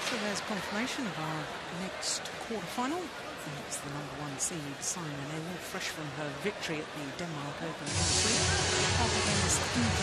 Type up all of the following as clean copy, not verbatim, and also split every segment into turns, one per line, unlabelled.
So there's confirmation of our next quarter-final. It's the #1 seed, Simon Ewell, fresh from her victory at the Denmark Open last week, up against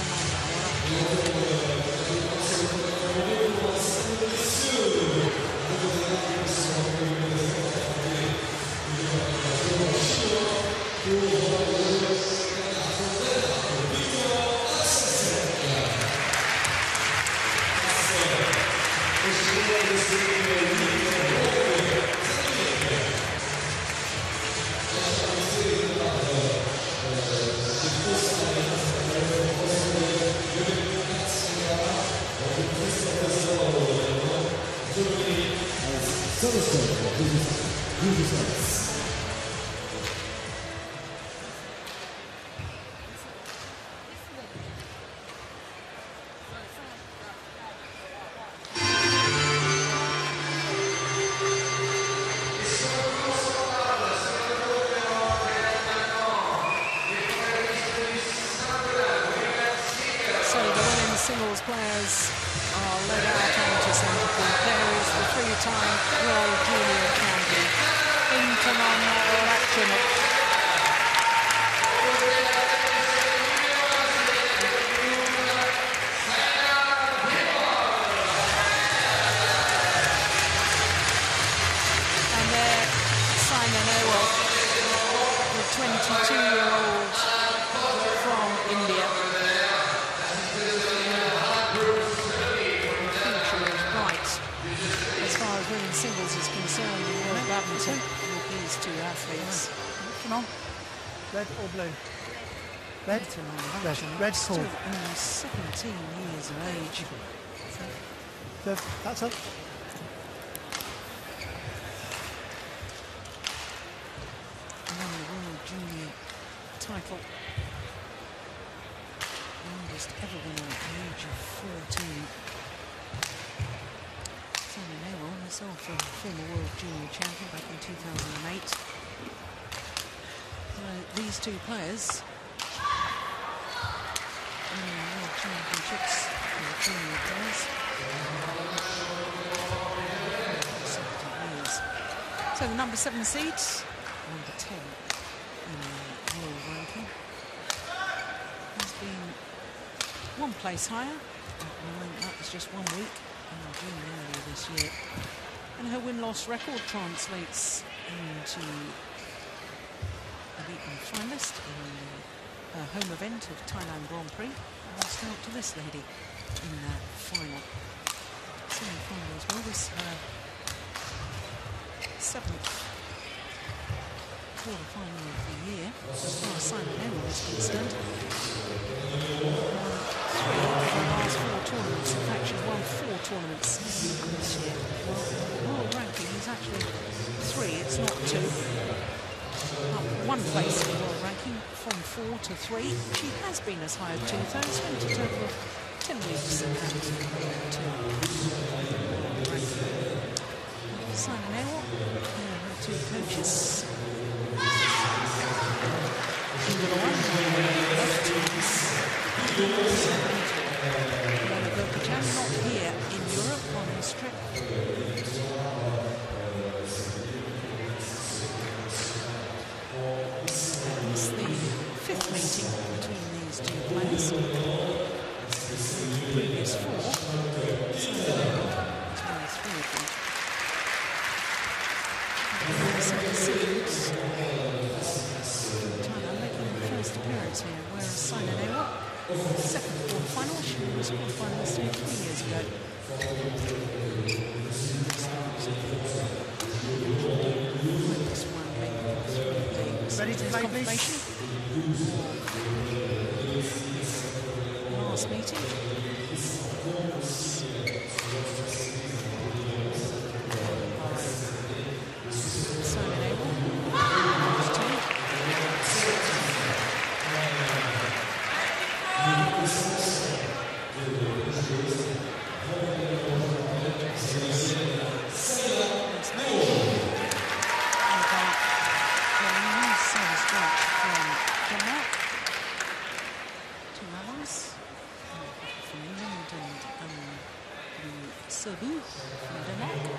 singles players are led out onto centre court. There is the three-time World Junior Champion, Intanon Rakhimov. And there, Simon Ewell, the 22-year-old from India. Women's singles is concerned in world badminton with these two athletes.
Come on. Red or blue? Red? Red call.
Only 17 years of age.
That's up.
And then the World Junior title. Youngest ever winner at the age of 14. Simon Ewell, herself a former World Junior Champion back in 2008. These two players in the World Championships for the junior players. 70 years. So the #7 seed, #10 in the world ranking, has been one place higher. That was just 1 week. In June earlier this year, and her win-loss record translates into a beaten finalist in the home event of Thailand Grand Prix, and lost out to this lady in that final. Semi-final as well. This her 7th quarter-final of the year, as far as Simon Ewell is concerned. 3 of her last 4 tournaments. In fact, she's won 4 tournaments this year. Well, the world ranking is actually 3, it's not 2. Up 1 place in the world ranking from 4 to 3. She has been as high as 2, though. Spent a total of 10 weeks in that 2 world ranking. Simon Ewell, her 2 coaches. Not here in Europe on this trip. It's the 5th meeting between these 2 players. The previous 4, so it's only 3 of them. Thailand making the first appearance here, whereas Simon Ewell, 2nd quarter-final, she was quarter-finalist 3 years ago.
Ready to play, please?
Last meeting. Simon Ewell. From England and Serbu from Denmark.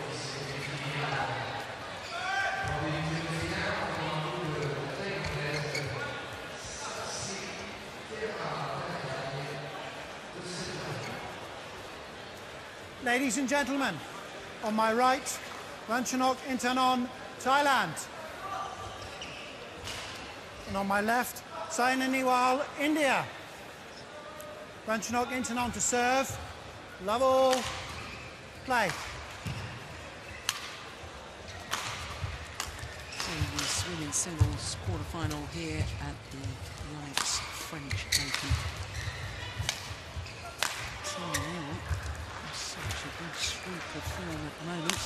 Ladies and gentlemen, on my right, Ratchanok Intanon, Thailand. And on my left, Saina Nehwal, India. Ratchanok Intanon to serve. Love all. Play.
So this women's singles quarter-final here at the Yonex French Open. Such a good streak of form at the moment.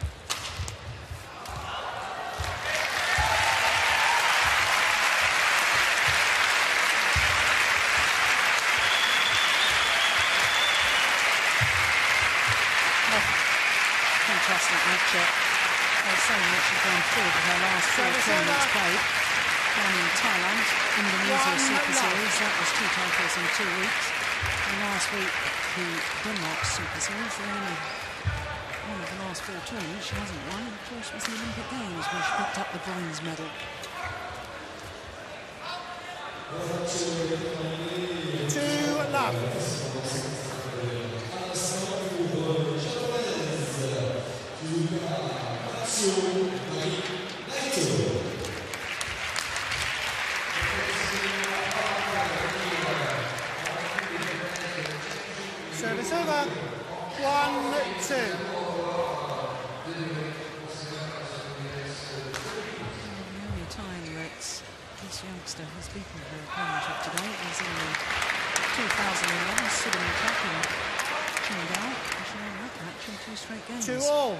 Fantastic matchup. They're saying that she's gone forward with her last 4 tournaments played. One in Thailand, Indonesia Super Series, that was 2 titles in 2 weeks. And last week, the Denmark Super Series, the only one of the last 4 tournaments she hasn't won, of course, was the Olympic Games, where she picked up the bronze medal.
2-love. Service over. 1-2.
The only time that this youngster has beaten her opponent of today was in the 2011 Sudan Cup in Qingdao. And she won that match in 2 straight games.
2-all.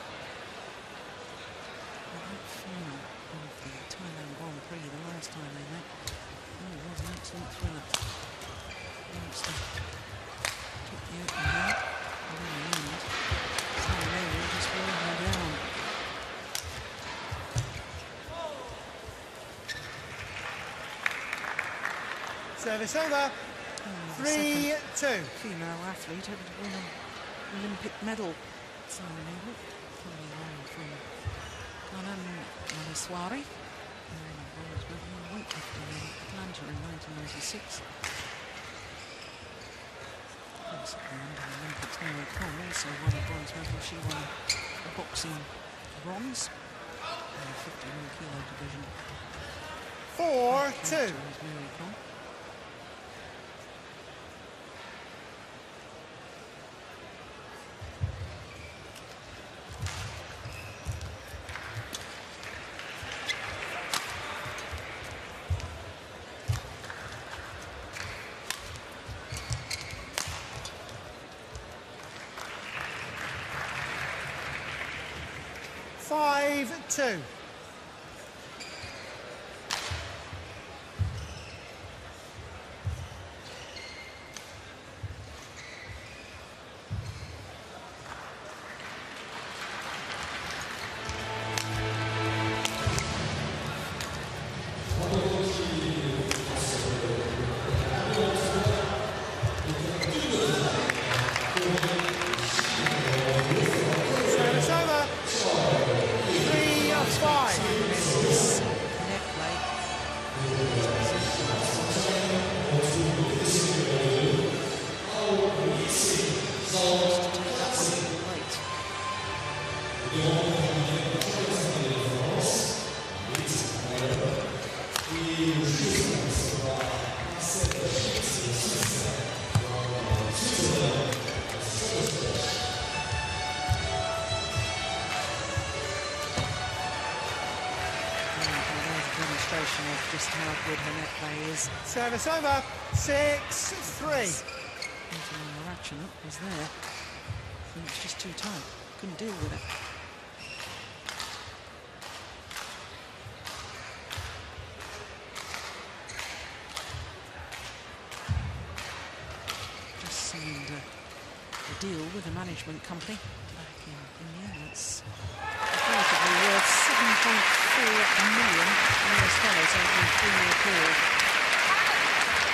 Final of the Thailand Grand Prix the last time they met. Oh, it was an absolute thriller. Youngster took the open hand, and in the end, Saina Nehwal just wore her down.
Service over. 3-2.
Female athlete able to win an Olympic medal. Saina Nehwal, coming along from Kanam Maheswari, bronze medal in weightlifting in Atlanta in 1996. Subsequently, in the Olympics, Mary Kom also won a bronze medal. She won a boxing bronze in the 51 kilo division.
4-2.
Mary Kom.
Five-2. Service over. 3-5.
Net play. Late. Demonstration of just how good her net play is.
Service over. 6-3.
Ratchanok was there. And it was just too tight. Couldn't deal with it. Just signed a deal with a management company back in India. That's reportedly worth $7.4 million over a 3-year period.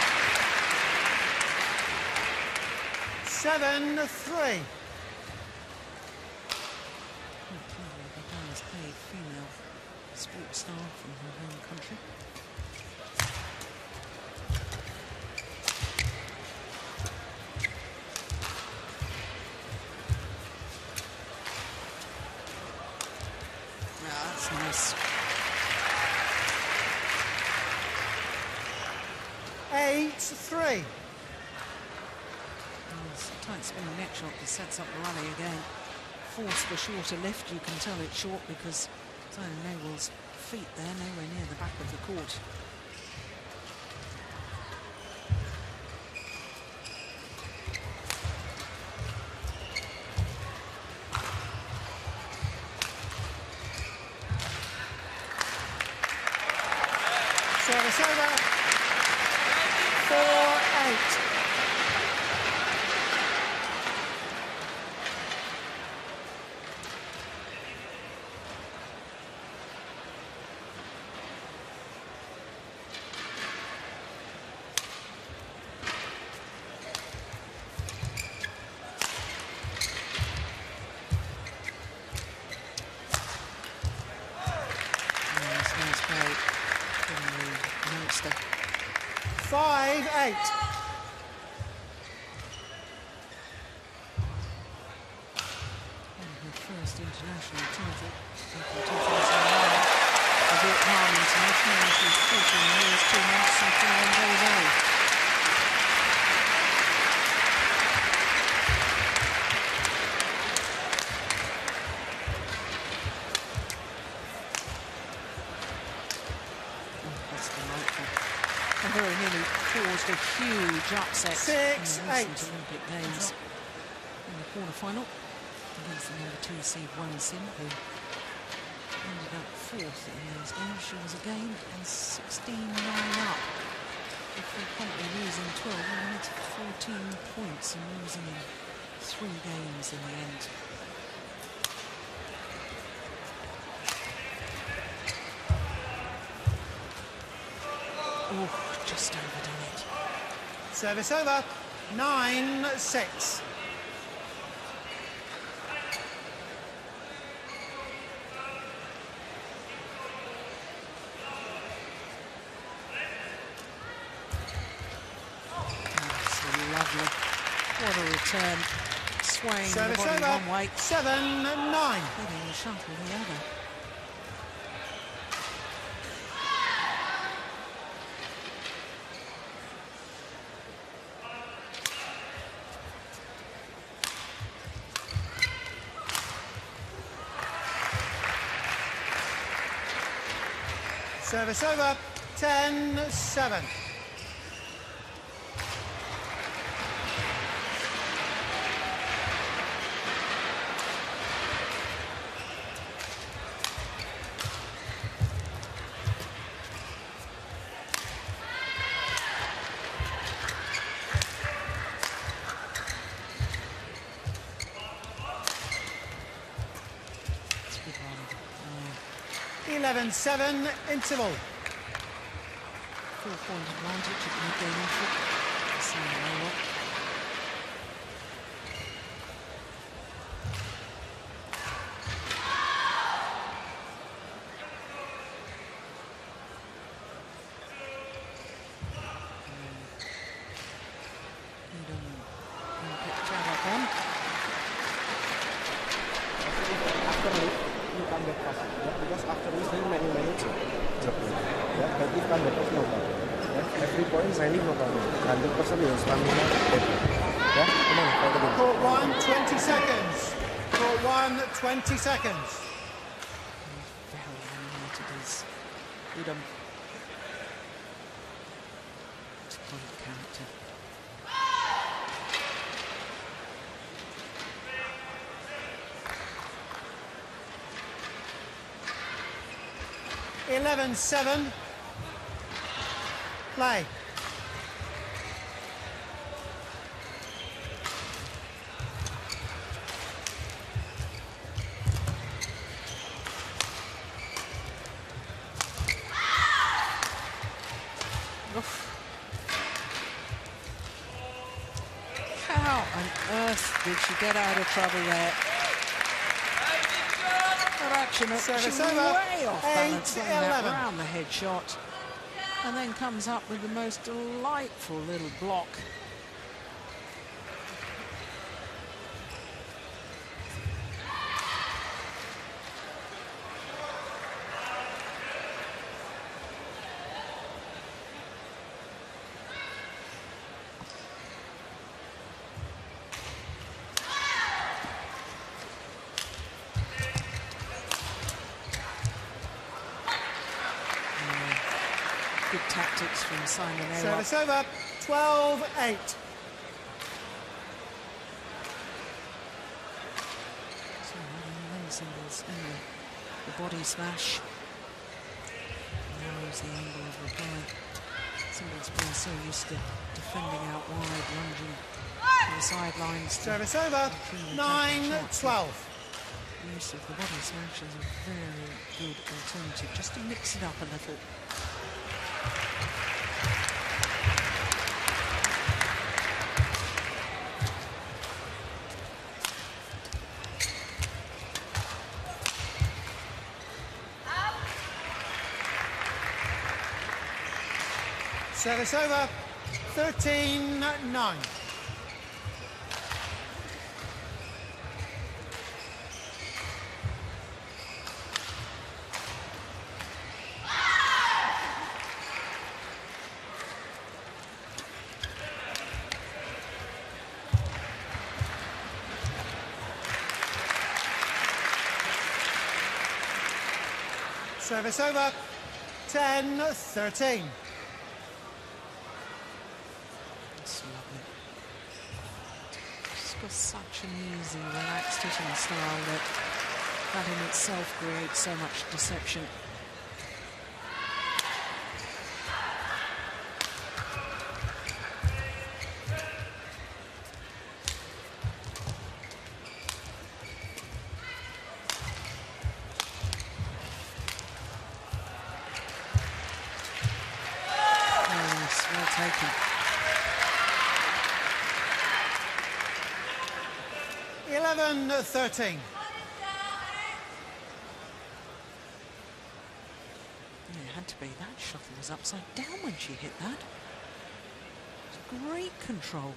7-3.
star from her home country. That's nice.
8-3.
Tight spinning neck shot that sets up the rally again. Force the shorter lift. You can tell it's short because Saina Nehwal's feet there, nowhere near the back of the court.
Service over. 4-8.
Nice play from the youngster.
5-8.
Her first international title back in 2009. The Vietnam International, when she was 14 years, 2 months and 21 days old. That's delightful. And very nearly caused a huge upset in the recent Olympic Games in the quarter-final against the number 2 seed Wang Xin, who ended up 4th in those games. She was again 16-9 up before promptly losing 12. We went to 14 points and losing in 3 games in the end. Oh, just overdone it.
Service over. 9-6.
Lovely. What a return. Swaying
Service
the body
over.
one way.
7-9.
Hitting the shuttle the other.
Service over. 10-7.
It's a good run.
11-7 interval.
4-point advantage at the mid-game interval. Saina Nehwal.
After leave, you come back fast. Yeah? Because after listening many minutes, job. Yeah? But if come back fast, no problem. Yeah? Every point signing, no problem. 100% your stamina. Yeah? Come on, fight again.
Court 1, 20 seconds. Court 1, 20 seconds.
Very animated is Udom. It's a great character.
– 11-7. Play.
How on earth did she get out of trouble there? Rachina,
Service
way
over.
off balance, getting that
8-11.
round the head shot, and then comes up with the most delightful little block. Good tactics from Simon Ellard.
Service over. 12-8.
So having singles in the body smash. Narrows the angle of reply. Singles being so used to defending out wide, lunging to the sidelines.
Service over. 9-12.
Use of the body smash is a very good alternative, just to mix it up a little.
Service over. 13-9. Service over. 10-13.
It's lovely. She's got such an easy, relaxed hitting style that in itself creates so much deception. Yes, well taken.
11-13.
It had to be. That shuttle was upside down when she hit that. It was great control.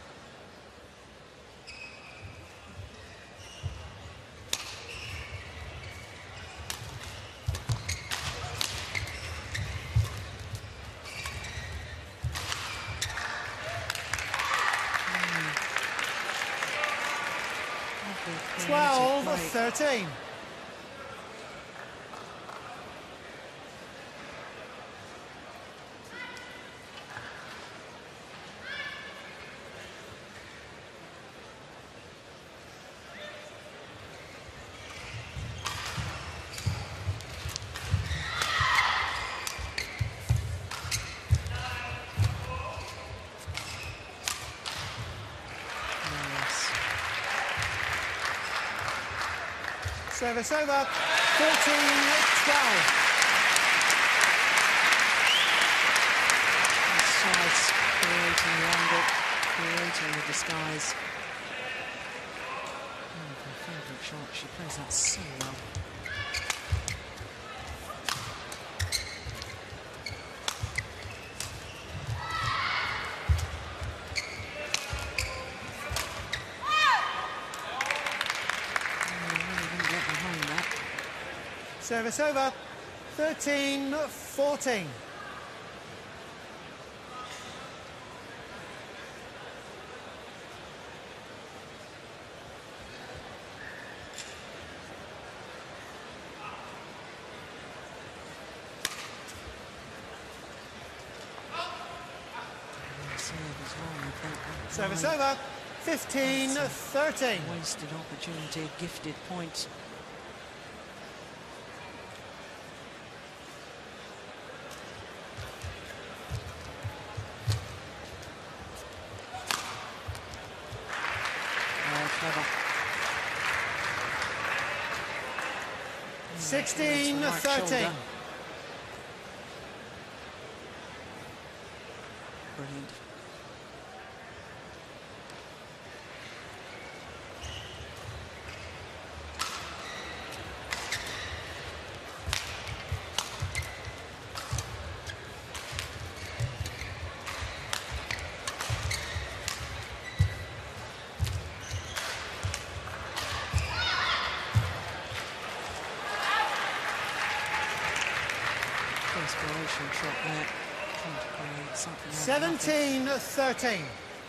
Lovely creative break.
12-13.
Yes.
Service over. 14-12.
Sides creating the angle, creating the disguise. One of her favourite shots. She plays that so well. Really didn't get behind that.
Service over. 13-14. Service over. 15-13.
Wasted opportunity, gifted point. Oh, clever.
16-13.
Brilliant. desperation shot there. Trying to create something out of nothing.
17-13.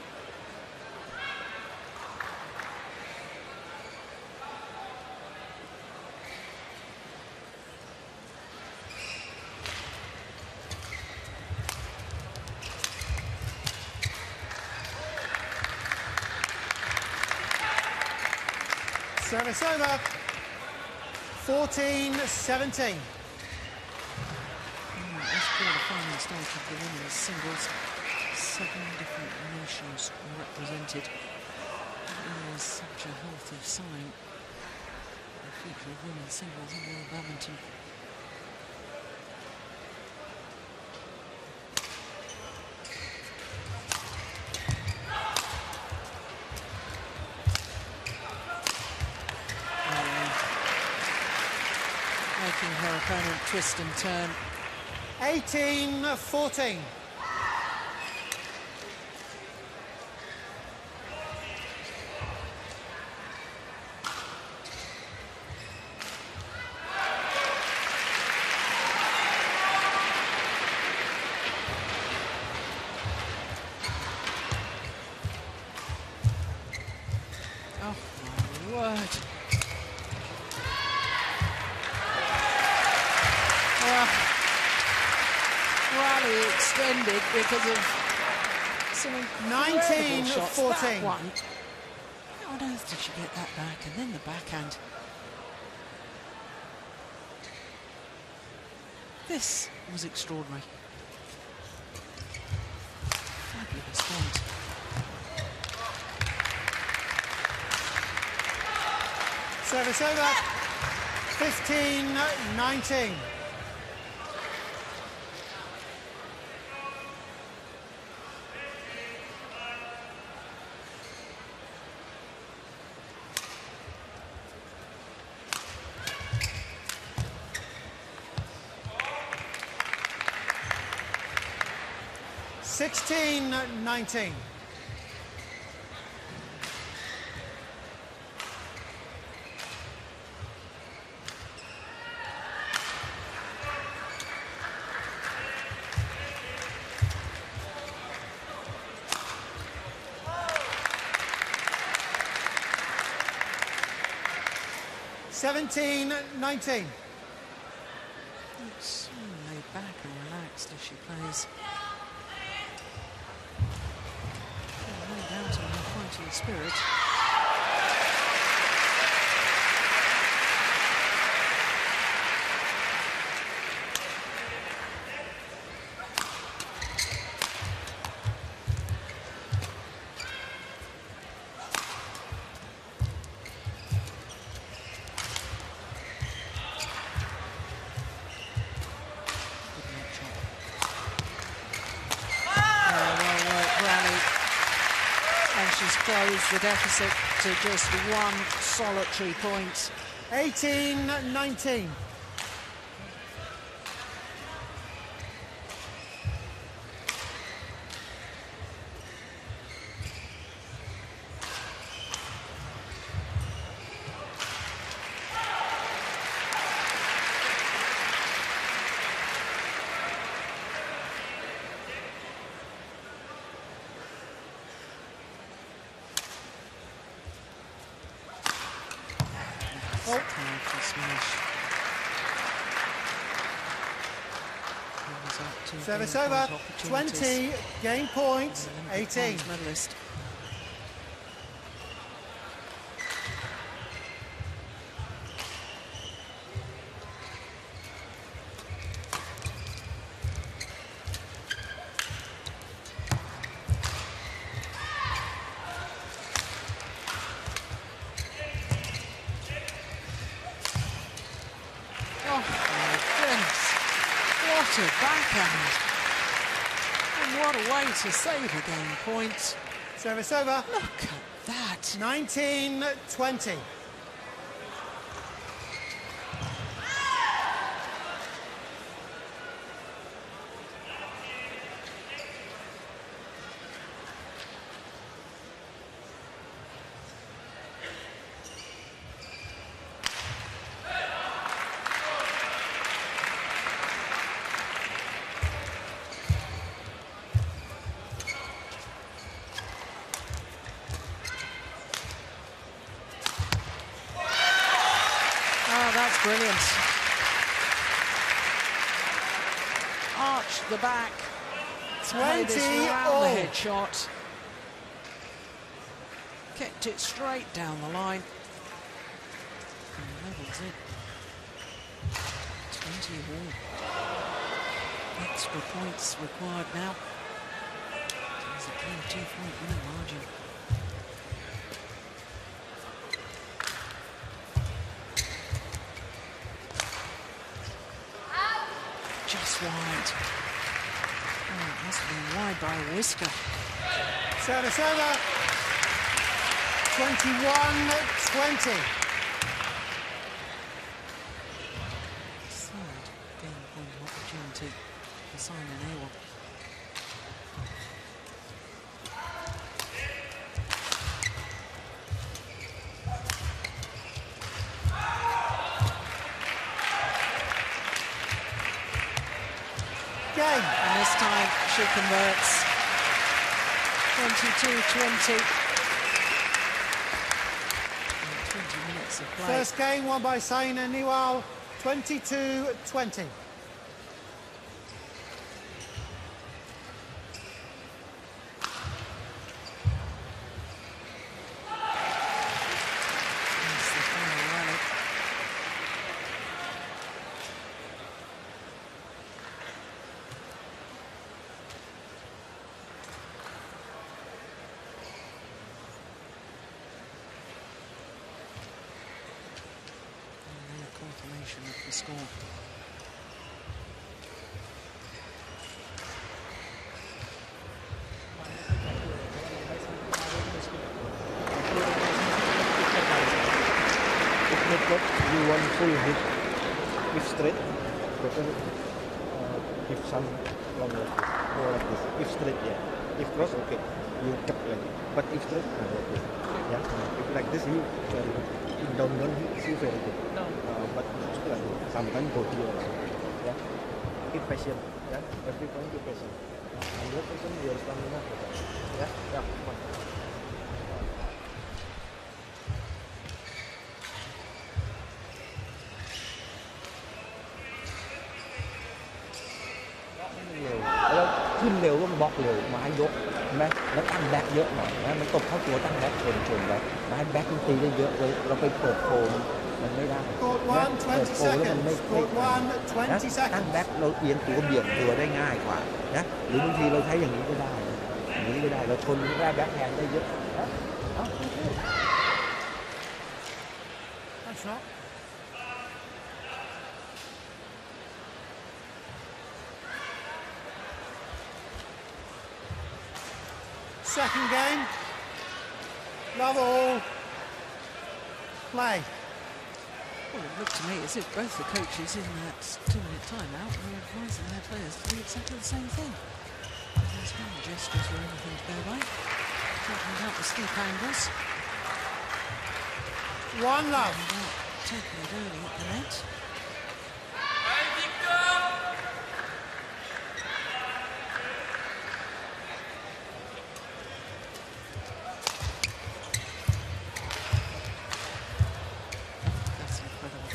Service over. 14-17.
This quarter-final stage of the women's singles, 7 different nations represented. It is such a healthy sign. The future of women's singles in World Badminton. Making her opponent twist and turn.
18-14.
Oh my word. Rally extended because of some incredible shots.
19-14.
That one. How on earth did she get that back? And then the backhand. This was extraordinary. Fabulous point.
Service over. 15-19. Sixteen, 19. Seventeen, 19.
Looks so laid back and relaxed as she plays. No doubt on her fighting spirit. She's closed the deficit to just one solitary point.
18-19.
Powerful smash.
Service over. 20, game point, 18.
Medalist. Oh my goodness, what a backhand. And what a way to save a game point.
Service over.
Look at that.
19-20.
brilliant. Arched the back. Played this
20
round
all.
the head shot. Kept it straight down the line. And levels it. 20 all. Extra points required now. There's a clear 2-point winning margin. Just wide. Oh, it must have been wide by a whisker.
Service over. 21-20.
Third game point opportunity for Simon Awell.
Game.
And this time she converts. 22-20. 20 minutes of play.
First game won by Saina Nehwal, 22-20.
That's the final rally. And then a confirmation of the score.
If mid-court, you want full hit. If straight, better if some long like this, go like this. If straight, yeah. If cross, okay, you tap like it. But if straight, like this. Yeah. If like this, you very good. If down, you very good. But sometimes go to your right. Yeah. Keep patient. Yeah. Every point be patient. 100% your stamina. Yeah. Yeah. Come on.แล้วขึ้นเร็วก็บล็อกเร็วไม้ยกเห็นไหมแล้วตั้งแบ็คเยอะหน่อยนะมันตบเข้าตัวตั้งแบ็คชนไว้ไม้แบ็คมันตีได้เยอะเลยเราไปเปิดโฟมมันไม่ได้
Court
นะ
1,
เปิด
20
โฟมแล้วมันไม่
seconds. Court 1,
นะ
20
ตั้ง
seconds.
แบ็คเราเอียงตัวเบี่ยงตัวได้ง่ายกว่านะหรือบางทีเราใช้อย่างนี้ก็ได้อย่างนี้ก็ได้เราชนได้แบ็คแฮนด์ได้เยอะนะเอา
That's not. Second game. Love all. Play.
Well, it looked to me as if both the coaches in that 2-minute timeout were advising their players to do exactly the same thing. There's no gestures or anything to go by. Talking about the steep angles.
One love.
And about taking it early at the net. That's incredible.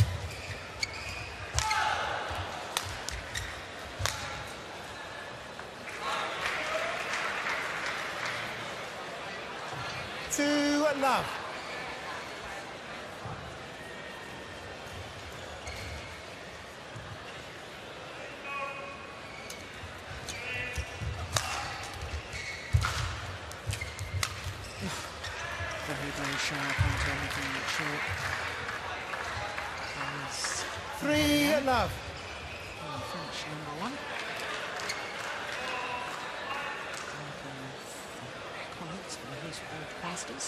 Two love.
Very, very sharp onto anything that's short. Yes.
Three love.
French number 1. Working with comments from the host broadcasters.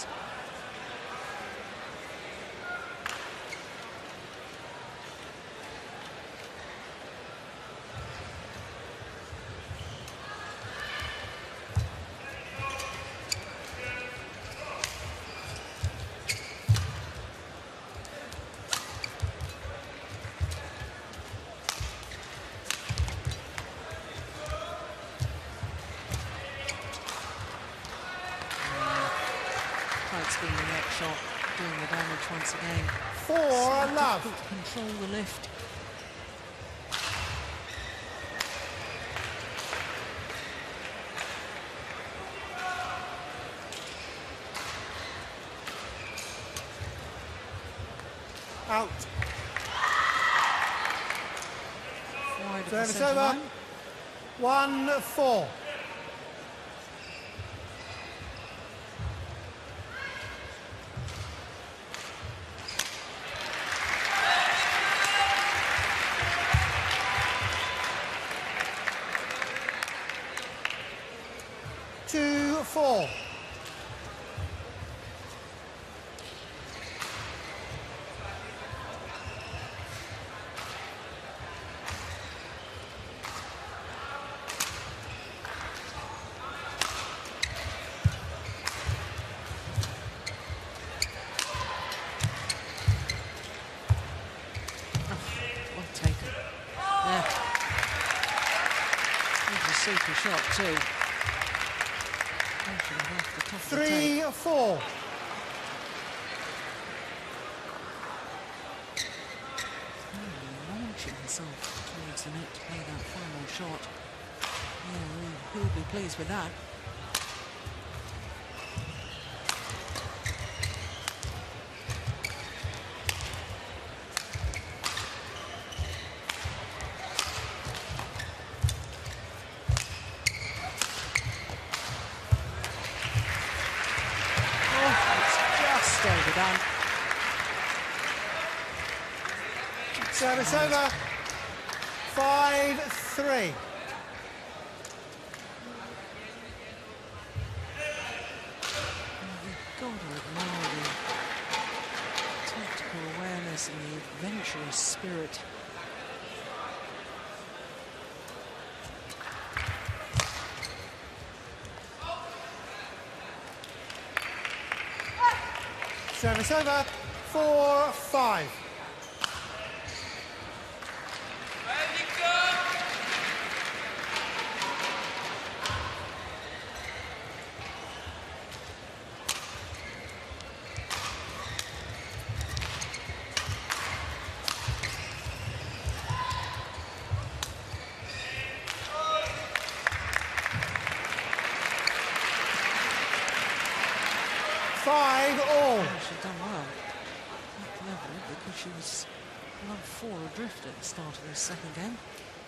Tight spin the neck shot. doing the damage once again.
4 love.
Difficult to control the lift.
Out.
Wide of the
Service
centre
over.
line.
1-4. Two, 4.
Well taken. Yeah. It was a super shot too. Actually off the top of the tape.
3-4.
Launching himself towards the net to play that final shot. Yeah, he'll be pleased with that. Just overdone.
Service over. 5-3.
You've got to admire the tactical awareness and the adventurous spirit.
Service over. 4-5. Five all.
She's done well at the level because she was 1-4 adrift at the start of this second game.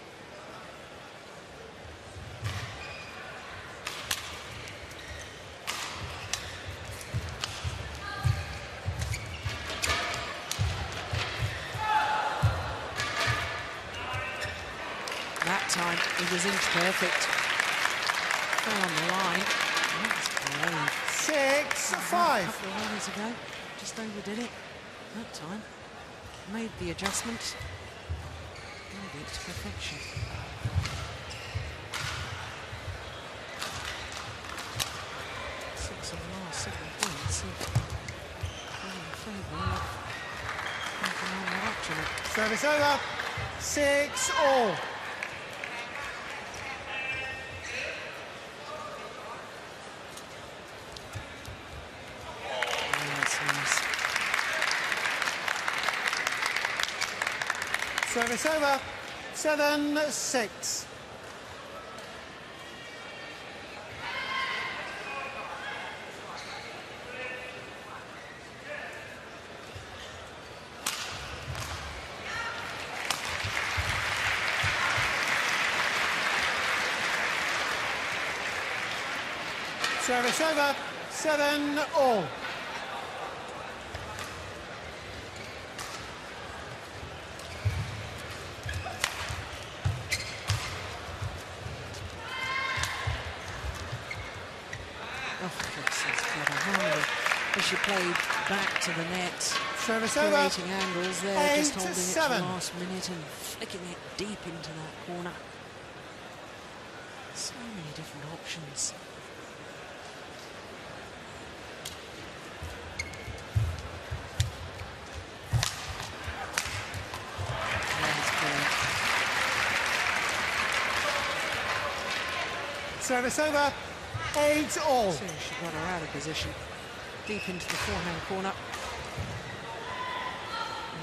That time it was inch perfect. Fell on the line. That's brave.
6-5.
A couple of runners ago, just overdid it that time. Made the adjustment. Made it to perfection. Six of the last 7 points in favour of making on that actually.
Service over. 6 all. Service over. 7-6. Service over. 7 all.
As she played back to the net,
Service over.
creating angles there, just
8-7.
holding it to the last minute and flicking it deep into that corner. So many different options.
Service over. 8 all.
So she got her out of position, deep into the forehand corner.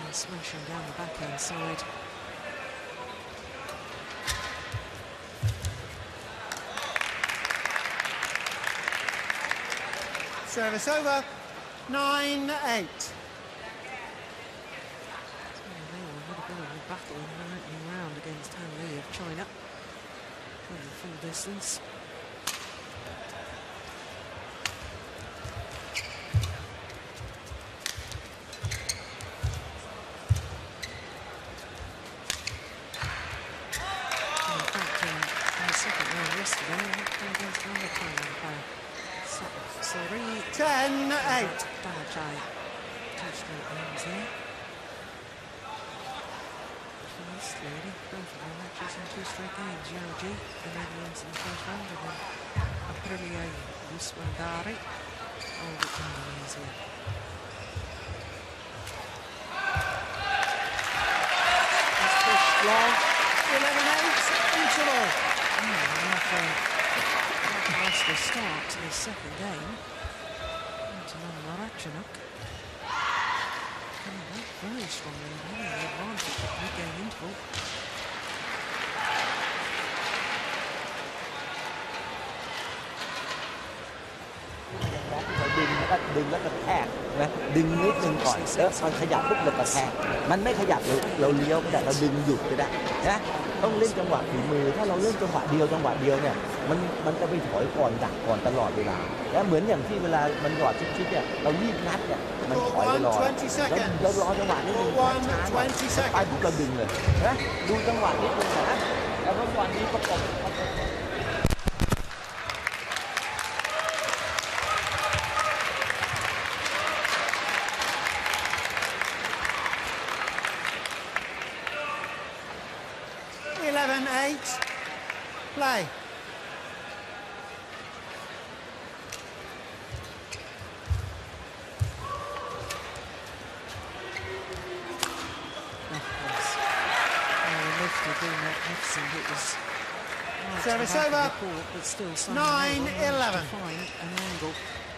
And smashing down the backhand side.
Service over. 9-8.
They had a bit of a battle in the opening round against Han Li of China. From the full distance. In fact, in the second round yesterday, he played against another Thailand player. Sorry.
10-8.
Dalajai. Two straight games there. For this lady, both of their matches in two straight games. Yao Ji, the Netherlands in the first round, and then Aprilia Yuswandari, all the Indonesia.
It's pushed long. 11-8. Interval.
Lost the start to the second game. Antonin Marachanuk coming back very strongly and having the advantage at mid-game interval.
ดึงแล้วก็แทกนะดึงนิดนึงก่อนแล้วตอนขยับปุ๊บเรากระแทกมันไม่ขยับเราเลี้ยวก็ได้เราดึงหยุดก็ได้นะต้องเล่นจังหวะฝีมือถ้าเราเล่นจังหวะเดียวเนี่ยมันจะไปถอยก่อนดักก่อนตลอดเวลาแล้วเหมือนอย่างที่เวลามันหยอดชิดๆเนี่ยเรารีบนัดเนี่ยมันถอยไปรอแล้วรอจังหวะนิดนึงช้าๆหน่อยไปปุ๊บเราดึงเลยนะดูจังหวะนิดนึงนะแล้วก็วันนี้ประกบ
Play. Service over. 9-11.
Find an angle.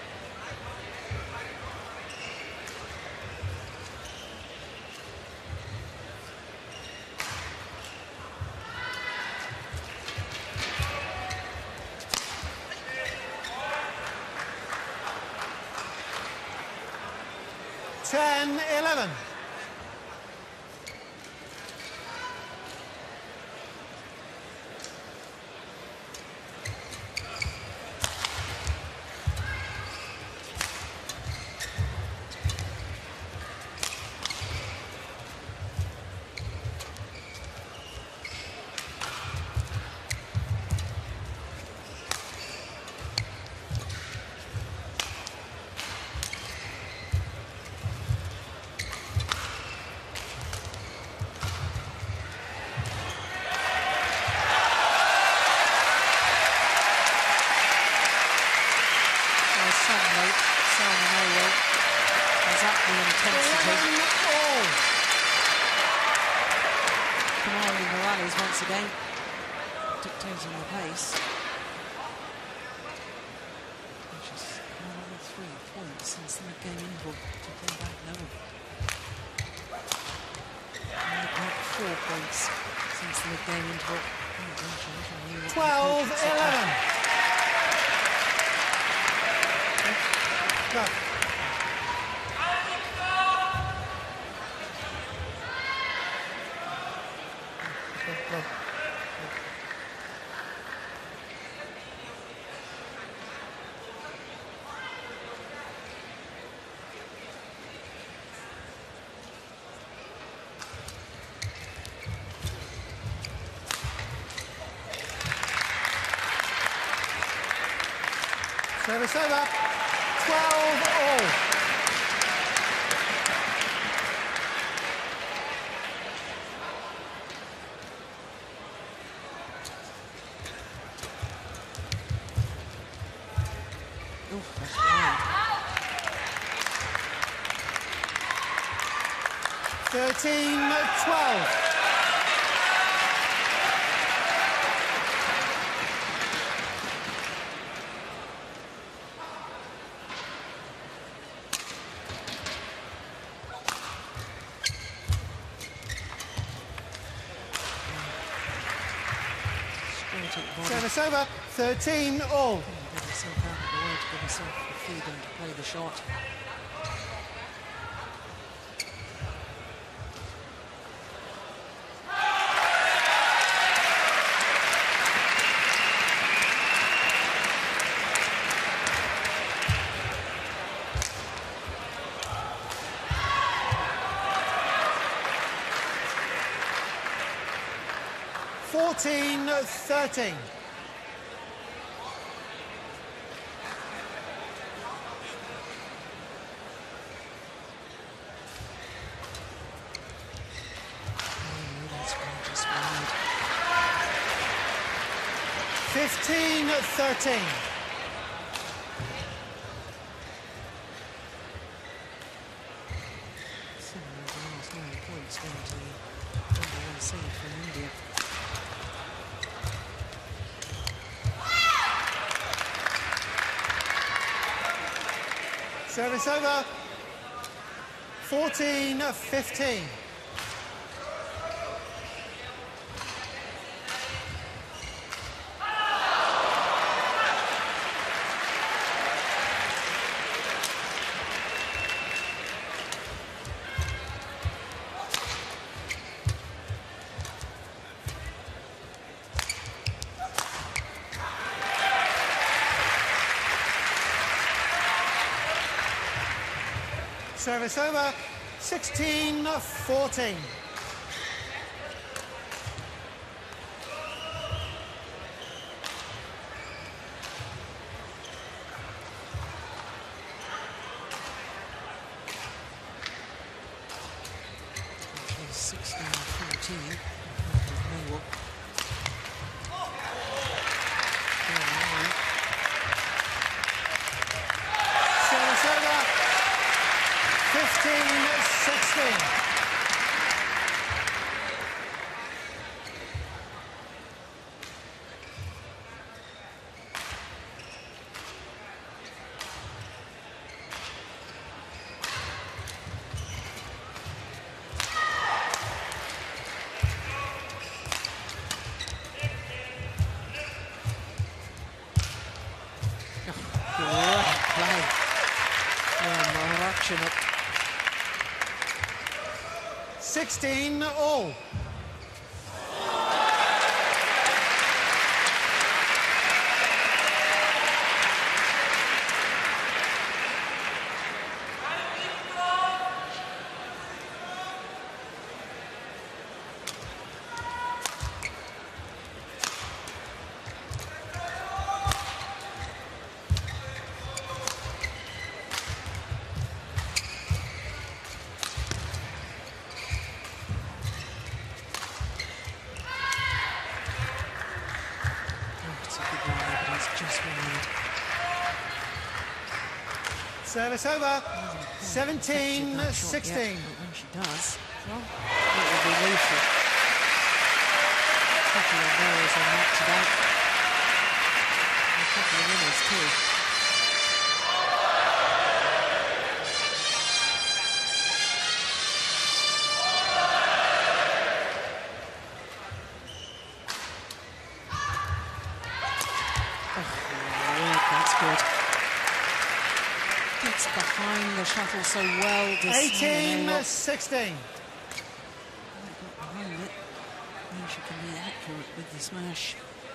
Once again, dictating the pace. Which is another 3 points since the mid-game interval to play back level. And they've got 4 points since the mid-game interval.
12-11. Go. Service over. 12-all.
Oh, that's wide.
13-12. Service over, 13 all.
Get yourself out of the way to give yourself the freedom to play the shot.
Fourteen, 13.
That's just wide.
15, 13.
Similar to the last 9 points went to the number 1 seed from India.
Service over, 14, 15. Service over, 16, 14.
Actually 16, 14. Millwall.
Service over, 15, 16.
Great play. Yeah, more action up.
16, all.
It's a good rally, but it's just wide.
Service over,
Catching
17,
that shot
16.
yet, but when she does, well, it will be lethal. A couple of errors on that today. And a couple of winners too. Oh, that's good. Gets behind the shuttle so well.
18, 16.
Behind it. Means she can be accurate with the smash.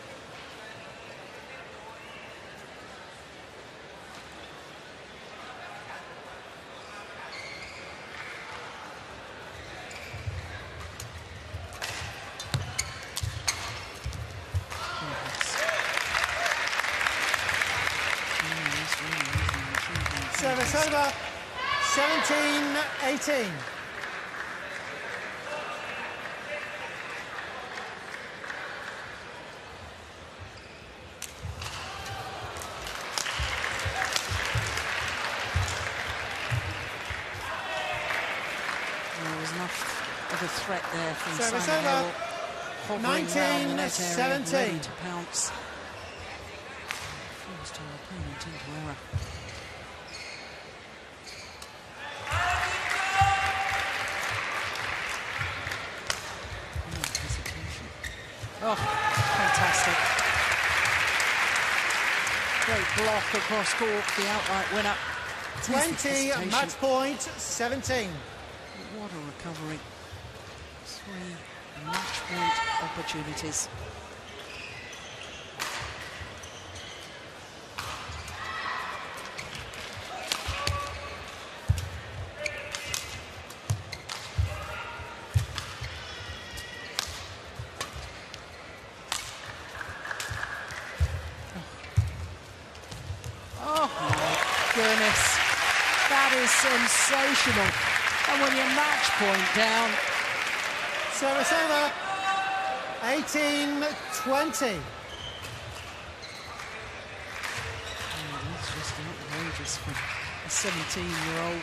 Service over, 17, 18.
There was enough of a threat there from
Service
Simon
over.
Howell, hovering
19,
around the net area,
17.
ready to pounce. Forced her opponent into error. No hesitation. Oh, fantastic. block across court, the outright winner.
20, match point 17.
What a recovery. 3 match point opportunities. Oh my goodness, that is sensational. And when you're match point down,
Service over. 18-20.
that's just outrageous for a 17-year-old.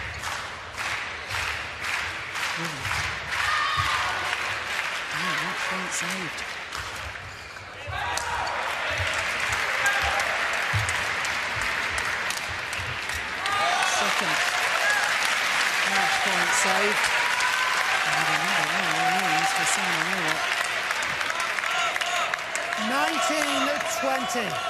Really. Yeah, match point saved. Second match point saved. And another one remains for Simon Ewart.
19-20.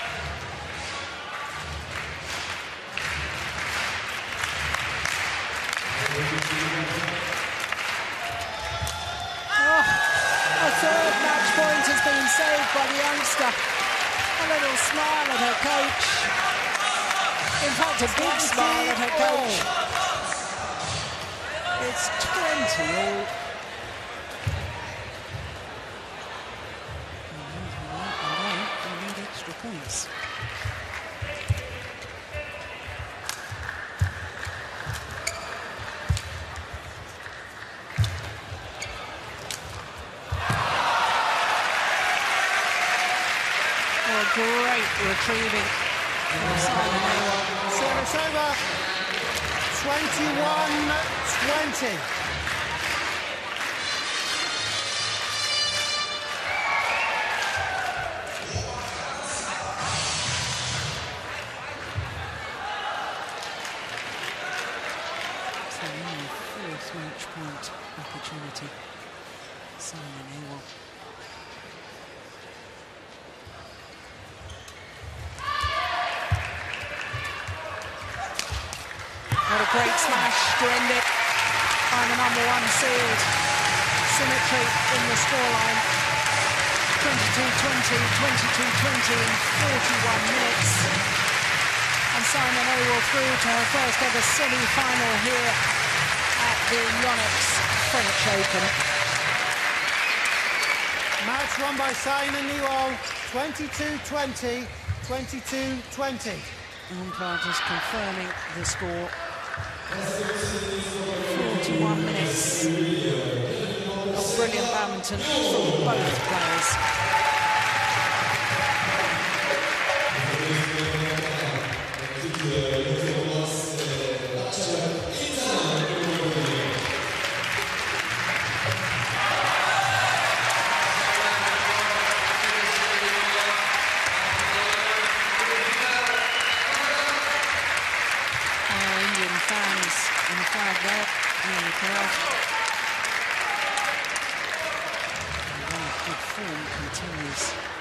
Oh, a third match point has been saved by the youngster. A little smile at her coach. In fact, a big smile at her coach. It's 20 all. They need extra points. Oh, great retrieving from Simon Ewart.
Service over. 21-20.
So only fourth match point opportunity. Simon Ewart. What a great smash to end it by the number 1 seed. Symmetry in the scoreline. 22-20, 22-20 in 41 minutes. And Simon Ewart through to her first ever semi-final here at the Yonex French Open.
Match won by Simon Ewart. 22-20, 22-20.
Umpire just confirming the score. 41 minutes of brilliant badminton from both players. Fans in the crowd there, in the crowd. And good form continues.